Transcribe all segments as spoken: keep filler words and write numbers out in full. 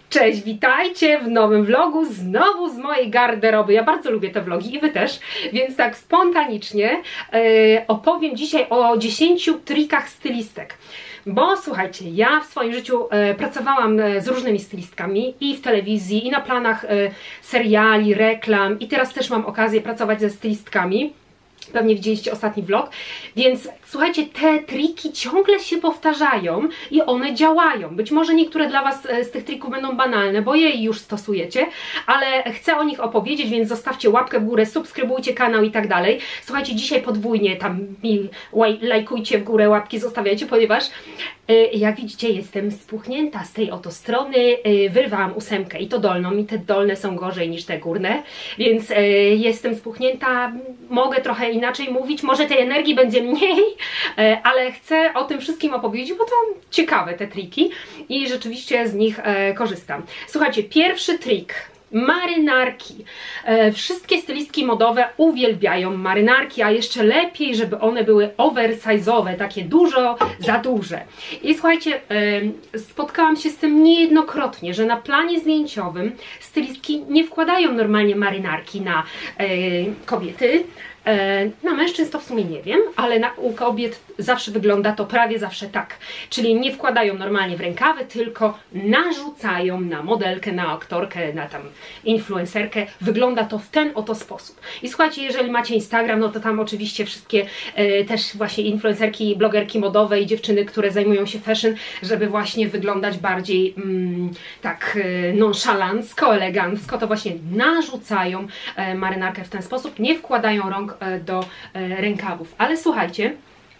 Cześć, witajcie w nowym vlogu, znowu z mojej garderoby. Ja bardzo lubię te vlogi i wy też, więc tak spontanicznie yy, opowiem dzisiaj o dziesięciu trikach stylistek. Bo słuchajcie, ja w swoim życiu e, pracowałam e, z różnymi stylistkami i w telewizji, i na planach e, seriali, reklam, i teraz też mam okazję pracować ze stylistkami. Pewnie widzieliście ostatni vlog, więc słuchajcie, te triki ciągle się powtarzają i one działają. Być może niektóre dla was z tych trików będą banalne, bo je już stosujecie, ale chcę o nich opowiedzieć, więc zostawcie łapkę w górę, subskrybujcie kanał i tak dalej. Słuchajcie, dzisiaj podwójnie tam mi lajkujcie w górę, łapki zostawiajcie, ponieważ jak widzicie, jestem spuchnięta z tej oto strony, wyrwałam ósemkę i to dolną, i te dolne są gorzej niż te górne, więc jestem spuchnięta, mogę trochę inaczej mówić, może tej energii będzie mniej, ale chcę o tym wszystkim opowiedzieć, bo to ciekawe te triki i rzeczywiście z nich korzystam. Słuchajcie, pierwszy trik. Marynarki. E, wszystkie stylistki modowe uwielbiają marynarki, a jeszcze lepiej, żeby one były oversize'owe, takie dużo za duże. I słuchajcie, e, spotkałam się z tym niejednokrotnie, że na planie zdjęciowym stylistki nie wkładają normalnie marynarki na e, kobiety. Na mężczyzn to w sumie nie wiem, ale na, u kobiet zawsze wygląda to prawie zawsze tak. Czyli nie wkładają normalnie w rękawy, tylko narzucają na modelkę, na aktorkę, na tam influencerkę. Wygląda to w ten oto sposób. I słuchajcie, jeżeli macie Instagram, no to tam oczywiście wszystkie e, też właśnie influencerki, blogerki modowe i dziewczyny, które zajmują się fashion, żeby właśnie wyglądać bardziej mm, tak e, nonszalancko, elegancko, to właśnie narzucają e, marynarkę w ten sposób, nie wkładają rąk do rękawów. Ale słuchajcie,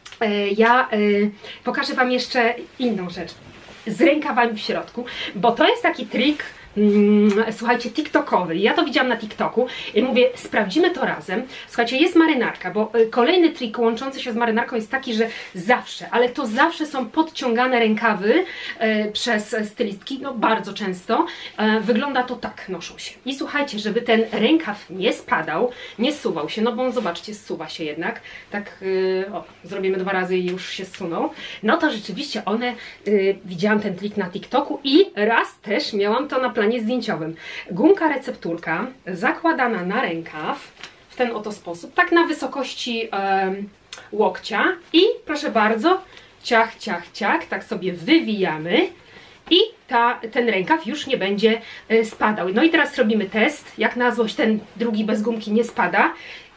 ja pokażę wam jeszcze inną rzecz z rękawami w środku, bo to jest taki trik, słuchajcie, tiktokowy. Ja to widziałam na TikToku i mówię, sprawdzimy to razem. Słuchajcie, jest marynarka, bo kolejny trik łączący się z marynarką jest taki, że zawsze, ale to zawsze są podciągane rękawy e, przez stylistki, no bardzo często. E, wygląda to tak, noszą się. I słuchajcie, żeby ten rękaw nie spadał, nie zsuwał się, no bo zobaczcie, zsuwa się jednak. Tak, e, o, zrobimy dwa razy i już się zsunął. No to rzeczywiście one, e, widziałam ten trik na TikToku i raz też miałam to na planie zdjęciowym. Gumka recepturka zakładana na rękaw w ten oto sposób, tak na wysokości e, łokcia i proszę bardzo, ciach, ciach, ciach, tak sobie wywijamy i ta, ten rękaw już nie będzie e, spadał. No i teraz robimy test, jak na złość ten drugi bez gumki nie spada.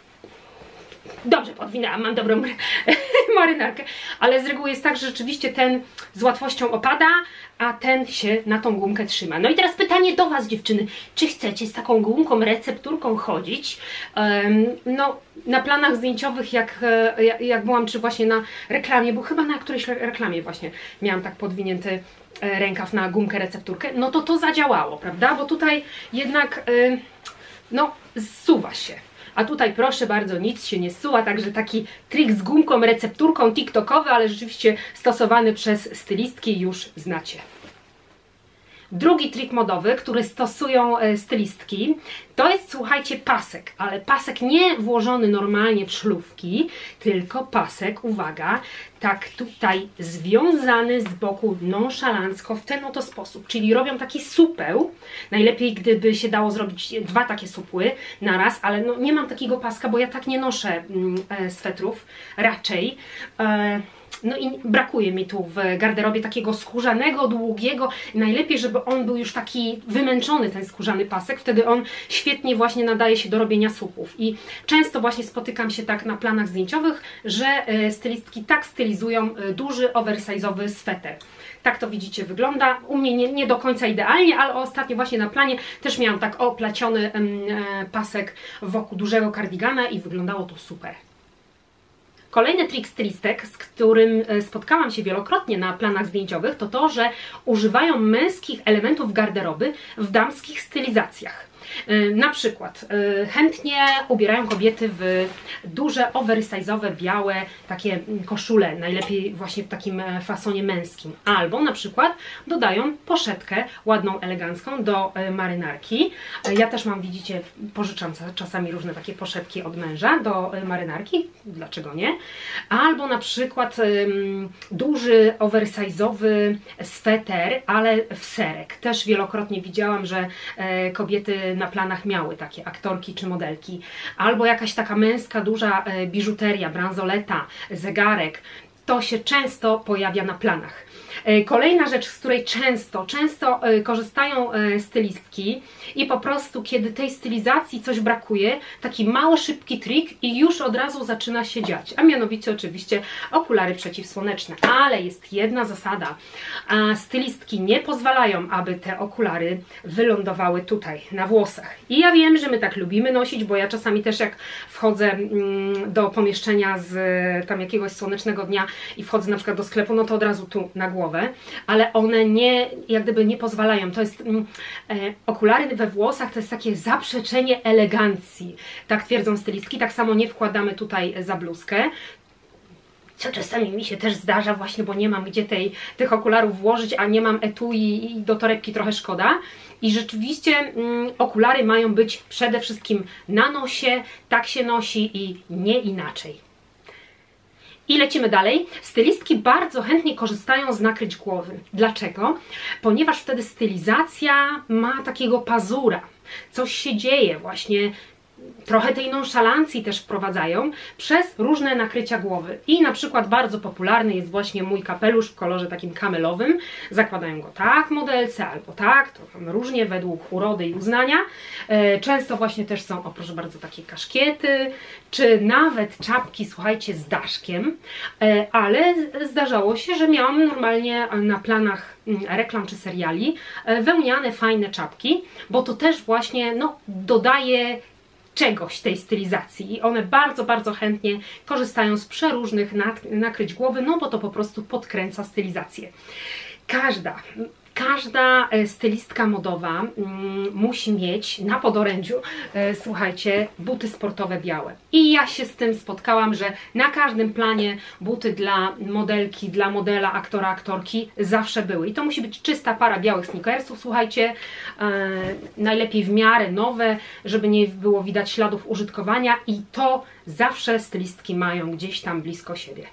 Dobrze podwinęłam, mam dobrą marynarkę, ale z reguły jest tak, że rzeczywiście ten z łatwością opada, a ten się na tą gumkę trzyma. No i teraz pytanie do was, dziewczyny, czy chcecie z taką gumką recepturką chodzić? Um, no, na planach zdjęciowych, jak, jak, jak byłam, czy właśnie na reklamie, bo chyba na którejś reklamie właśnie miałam tak podwinięty rękaw na gumkę recepturkę, no to to zadziałało, prawda? Bo tutaj jednak, y, no, zsuwa się. A tutaj proszę bardzo, nic się nie zsuwa, także taki trik z gumką, recepturką tiktokowy, ale rzeczywiście stosowany przez stylistki już znacie. Drugi trik modowy, który stosują stylistki, to jest, słuchajcie, pasek, ale pasek nie włożony normalnie w szlufki, tylko pasek, uwaga, tak tutaj związany z boku nonszalancko w ten oto sposób, czyli robią taki supeł, najlepiej gdyby się dało zrobić dwa takie supły na raz, ale no nie mam takiego paska, bo ja tak nie noszę mm, swetrów, raczej. E No i brakuje mi tu w garderobie takiego skórzanego, długiego. Najlepiej, żeby on był już taki wymęczony, ten skórzany pasek. Wtedy on świetnie właśnie nadaje się do robienia supów. I często właśnie spotykam się tak na planach zdjęciowych, że stylistki tak stylizują duży, oversize'owy sweter. Tak to widzicie wygląda. U mnie nie, nie do końca idealnie, ale ostatnio właśnie na planie też miałam tak opleciony pasek wokół dużego kardigana i wyglądało to super. Kolejny trik stylistek, z którym spotkałam się wielokrotnie na planach zdjęciowych, to to, że używają męskich elementów garderoby w damskich stylizacjach. Na przykład chętnie ubierają kobiety w duże, oversize'owe, białe takie koszule, najlepiej właśnie w takim fasonie męskim. Albo na przykład dodają poszetkę ładną, elegancką do marynarki. Ja też mam, widzicie, pożyczam czasami różne takie poszetki od męża do marynarki, dlaczego nie? Albo na przykład um, duży, oversize'owy sweter, ale w serek. Też wielokrotnie widziałam, że e, kobiety na planach miały takie aktorki czy modelki. Albo jakaś taka męska, duża e, biżuteria, bransoleta, zegarek. To się często pojawia na planach. Kolejna rzecz, z której często, często korzystają stylistki i po prostu kiedy tej stylizacji coś brakuje, taki mało szybki trik i już od razu zaczyna się dziać, a mianowicie oczywiście okulary przeciwsłoneczne, ale jest jedna zasada, a stylistki nie pozwalają, aby te okulary wylądowały tutaj, na włosach. I ja wiem, że my tak lubimy nosić, bo ja czasami też jak wchodzę do pomieszczenia z tam jakiegoś słonecznego dnia i wchodzę na przykład do sklepu, no to od razu tu na głowę, ale one nie, jak gdyby nie pozwalają. To jest mm, e, okulary we włosach to jest takie zaprzeczenie elegancji. Tak twierdzą stylistki. Tak samo nie wkładamy tutaj za bluzkę. Co czasami mi się też zdarza właśnie, bo nie mam gdzie tej, tych okularów włożyć, a nie mam etui i do torebki trochę szkoda. I rzeczywiście mm, okulary mają być przede wszystkim na nosie, tak się nosi i nie inaczej. I lecimy dalej. Stylistki bardzo chętnie korzystają z nakryć głowy. Dlaczego? Ponieważ wtedy stylizacja ma takiego pazura. Coś się dzieje właśnie. Trochę tej nonszalancji też wprowadzają przez różne nakrycia głowy. I na przykład bardzo popularny jest właśnie mój kapelusz w kolorze takim kamelowym. Zakładają go tak modelce albo tak, to tam różnie według urody i uznania. Często właśnie też są, o proszę bardzo, takie kaszkiety, czy nawet czapki, słuchajcie, z daszkiem. Ale zdarzało się, że miałam normalnie na planach reklam czy seriali wełniane, fajne czapki, bo to też właśnie no, dodaje czegoś tej stylizacji i one bardzo, bardzo chętnie korzystają z przeróżnych nakryć głowy, no bo to po prostu podkręca stylizację. Każda, każda stylistka modowa mm, musi mieć na podorędziu, e, słuchajcie, buty sportowe białe. I ja się z tym spotkałam, że na każdym planie buty dla modelki, dla modela, aktora, aktorki zawsze były. I to musi być czysta para białych sneakersów, słuchajcie, e, najlepiej w miarę nowe, żeby nie było widać śladów użytkowania i to zawsze stylistki mają gdzieś tam blisko siebie.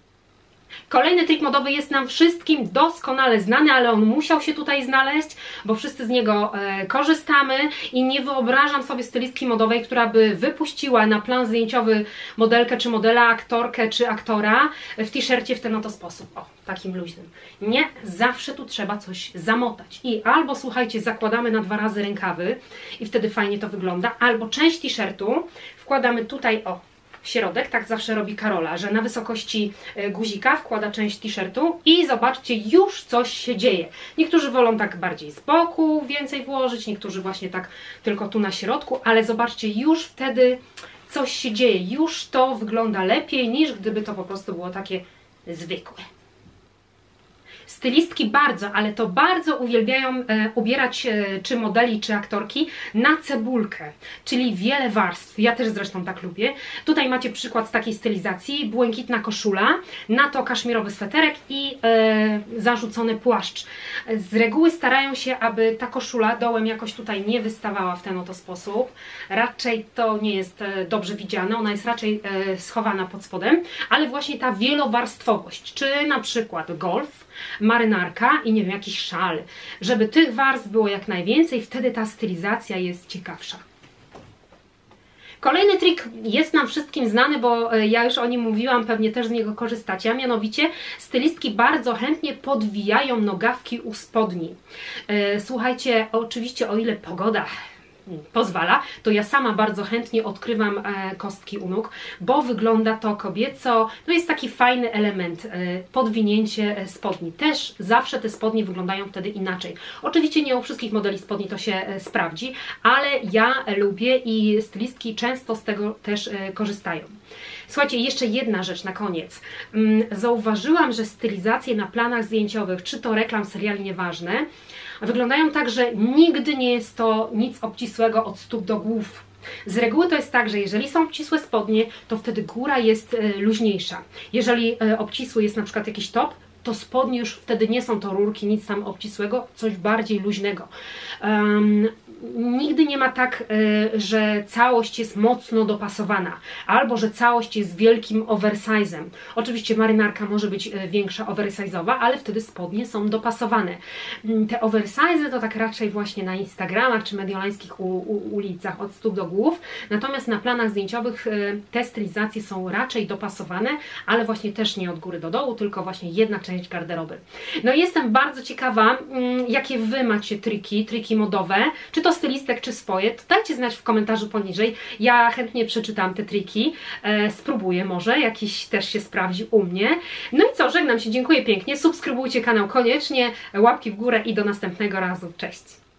Kolejny trik modowy jest nam wszystkim doskonale znany, ale on musiał się tutaj znaleźć, bo wszyscy z niego e, korzystamy i nie wyobrażam sobie stylistki modowej, która by wypuściła na plan zdjęciowy modelkę czy modela, aktorkę czy aktora w t-shircie w ten oto sposób. O, takim luźnym. Nie, zawsze tu trzeba coś zamotać. I albo, słuchajcie, zakładamy na dwa razy rękawy i wtedy fajnie to wygląda, albo część t-shirtu wkładamy tutaj, o, w środek, tak zawsze robi Karola, że na wysokości guzika wkłada część t-shirtu i zobaczcie, już coś się dzieje. Niektórzy wolą tak bardziej z boku więcej włożyć, niektórzy właśnie tak tylko tu na środku, ale zobaczcie, już wtedy coś się dzieje, już to wygląda lepiej niż gdyby to po prostu było takie zwykłe. Stylistki bardzo, ale to bardzo uwielbiają e, ubierać e, czy modeli, czy aktorki na cebulkę, czyli wiele warstw. Ja też zresztą tak lubię. Tutaj macie przykład z takiej stylizacji, błękitna koszula, na to kaszmirowy sweterek i e, zarzucony płaszcz. Z reguły starają się, aby ta koszula dołem jakoś tutaj nie wystawała w ten oto sposób. Raczej to nie jest e, dobrze widziane, ona jest raczej e, schowana pod spodem, ale właśnie ta wielowarstwowość, czy na przykład golf, marynarka i nie wiem, jakiś szal, żeby tych warstw było jak najwięcej, wtedy ta stylizacja jest ciekawsza. Kolejny trik jest nam wszystkim znany, bo ja już o nim mówiłam, pewnie też z niego korzystacie, a mianowicie stylistki bardzo chętnie podwijają nogawki u spodni. Słuchajcie, oczywiście o ile pogoda pozwala, to ja sama bardzo chętnie odkrywam e, kostki u nóg, bo wygląda to kobieco, to jest taki fajny element, e, podwinięcie spodni. Też zawsze te spodnie wyglądają wtedy inaczej. Oczywiście nie u wszystkich modeli spodni to się e, sprawdzi, ale ja lubię i stylistki często z tego też e, korzystają. Słuchajcie, jeszcze jedna rzecz na koniec. Zauważyłam, że stylizacje na planach zdjęciowych, czy to reklam, seriali, nieważne, wyglądają tak, że nigdy nie jest to nic obcisłego od stóp do głów. Z reguły to jest tak, że jeżeli są obcisłe spodnie, to wtedy góra jest luźniejsza. Jeżeli obcisły jest na przykład jakiś top, to spodnie już wtedy nie są to rurki, nic tam obcisłego, coś bardziej luźnego. Um, nigdy nie ma tak, y, że całość jest mocno dopasowana, albo że całość jest wielkim oversize'em. Oczywiście marynarka może być y, większa, oversize'owa, ale wtedy spodnie są dopasowane. Y, te oversize'y to tak raczej właśnie na Instagramach czy mediolańskich u, u, ulicach od stóp do głów, natomiast na planach zdjęciowych y, te stylizacje są raczej dopasowane, ale właśnie też nie od góry do dołu, tylko właśnie jedna część garderoby. No i jestem bardzo ciekawa, jakie Wy macie triki, triki modowe, czy to stylistek, czy swoje, to dajcie znać w komentarzu poniżej. Ja chętnie przeczytam te triki, e, spróbuję może, jakiś też się sprawdzi u mnie. No i co, żegnam się, dziękuję pięknie, subskrybujcie kanał koniecznie, łapki w górę i do następnego razu, cześć!